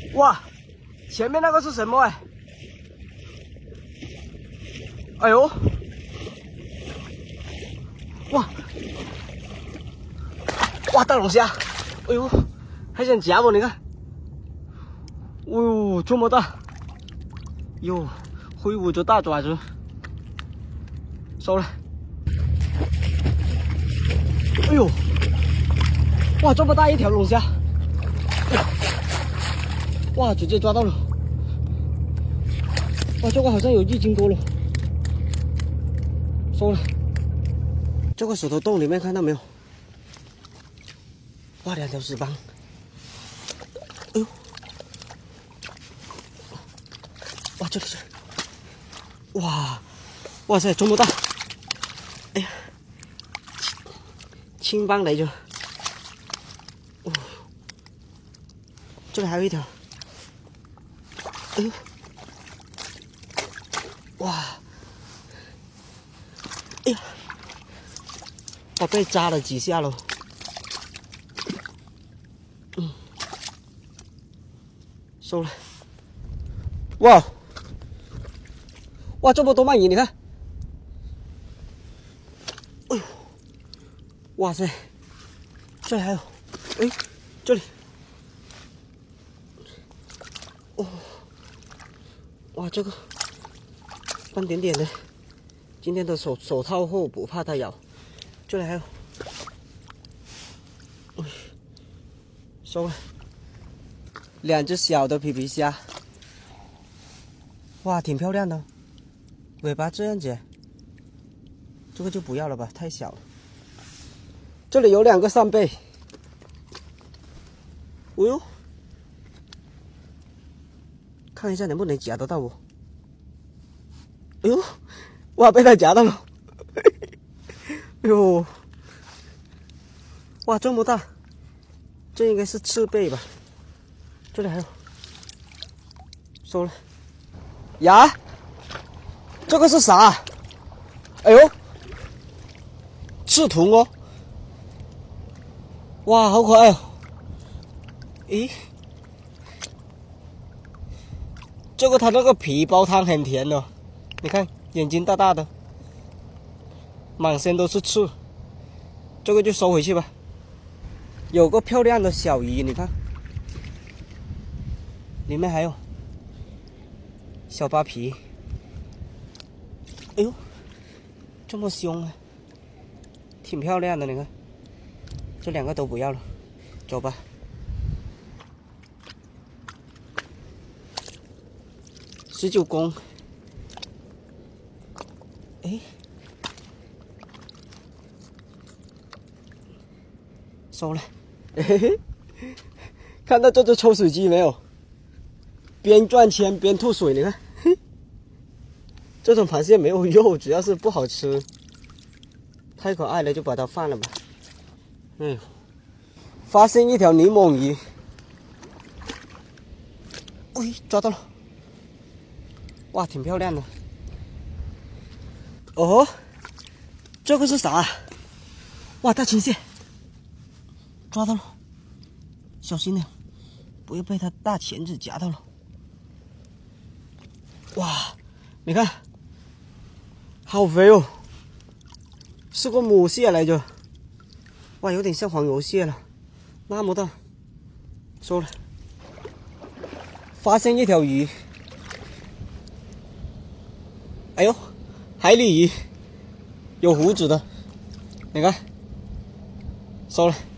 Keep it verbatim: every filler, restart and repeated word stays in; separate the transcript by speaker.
Speaker 1: 哇，前面那个是什么哎？哎呦，哇，哇，大龙虾！哎呦，还想夹我，你看，哦呦，这么大，哟，挥舞着大爪子，收了。哎呦，哇，这么大一条龙虾！哇，直接抓到了！哇，这个好像有一斤多了，收了。这个石头洞里面看到没有？哇，两条石斑！哎呦，哇，这里是，哇，哇塞，这么大！哎呀，青斑来着。哦，这里还有一条。哎呦，哇！哎呀，我被扎了几下了。嗯，收了。哇！哇，这么多鳗鱼，你看。哎呦，哇塞！这里还有，哎，这里。哦。哇，这个斑点点的，今天的手手套厚，不怕它咬。这里还有，哎，收了，两只小的皮皮虾。哇，挺漂亮的，尾巴这样子，这个就不要了吧，太小了。这里有两个扇贝，哦呦。看一下能不能夹得到我。哎呦，哇，被它夹到了！哎呦，哇，这么大，这应该是刺贝吧？这里还有，收了。呀，这个是啥？哎呦，刺豚哦！哇，好可爱哦！咦？这个它那个皮煲汤很甜的，你看眼睛大大的，满身都是刺，这个就收回去吧。有个漂亮的小鱼，你看，里面还有小扒皮。哎呦，这么凶啊，挺漂亮的，你看，这两个都不要了，走吧。十九公，哎，收了，嘿嘿，看到这只抽水机没有？边转圈边吐水，你看，嘿，这种螃蟹没有肉，主要是不好吃，太可爱了，就把它放了吧。哎呦，发现一条柠檬鱼，喂，抓到了。哇，挺漂亮的。哦，这个是啥？哇，大青蟹，抓到了，小心点，不要被它大钳子夹到了。哇，你看，好肥哦，是个母蟹来着。哇，有点像黄油蟹了，那么大，收了。发现一条鱼。哎呦，海鲤鱼，有胡子的，你看，收了。